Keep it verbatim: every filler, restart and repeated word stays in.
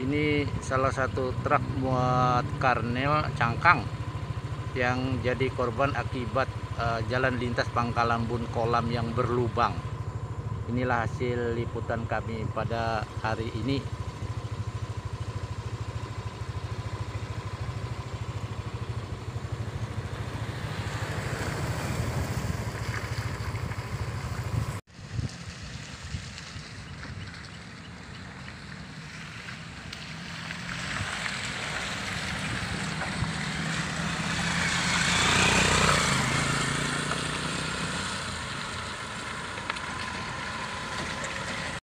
Ini salah satu truk muat karnel cangkang yang jadi korban akibat uh, jalan lintas Pangkalan Bun Kolam yang berlubang. Inilah hasil liputan kami pada hari ini.